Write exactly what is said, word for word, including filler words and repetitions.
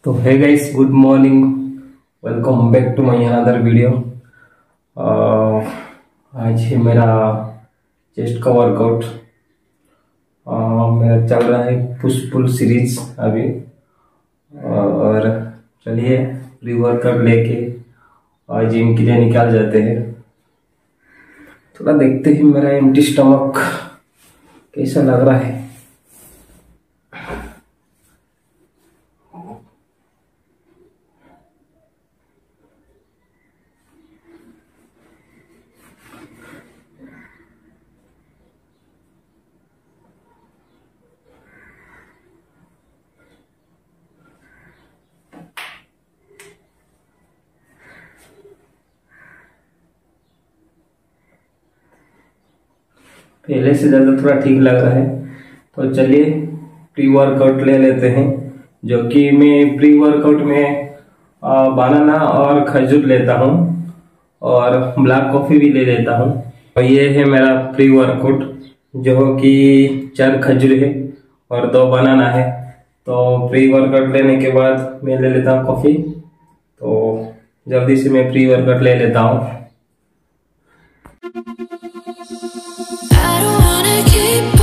तो है guys, good morning, welcome back to my another video. आज है मेरा चेस्ट का वर्कआउट। मेरा चल रहा है पुश पुल सीरीज अभी। और चलिए प्री वर्कआउट लेके और जिम के लिए निकाल जाते हैं। थोड़ा देखते हैं मेरा एम्प्टी स्टमक कैसा लग रहा है। पहले से ज़्यादा थोड़ा ठीक लग रहा है। तो चलिए प्री वर्कआउट ले लेते हैं, जो कि मैं प्री वर्कआउट में बनाना और खजूर लेता हूँ और ब्लैक कॉफ़ी भी ले लेता हूँ। और ये है मेरा प्री वर्कआउट, जो कि चार खजूर है और दो बनाना है। तो प्री वर्कआउट लेने के बाद मैं ले लेता हूँ कॉफ़ी। तो जल्दी से मैं प्री वर्कआउट ले लेता हूँ। I don't wanna keep